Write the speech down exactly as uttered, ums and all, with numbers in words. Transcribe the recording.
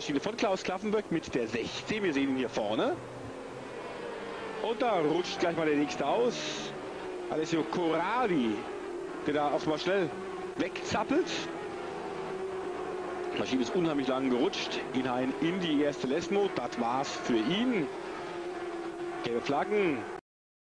Maschine von Klaus Klaffenböck mit der sechzehn. Wir sehen ihn hier vorne. Und da rutscht gleich mal der nächste aus. Alessio Corradi, der da auch mal schnell wegzappelt. Die Maschine ist unheimlich lang gerutscht hinein in die erste Lesmo. Das war's für ihn. Gelbe Flaggen.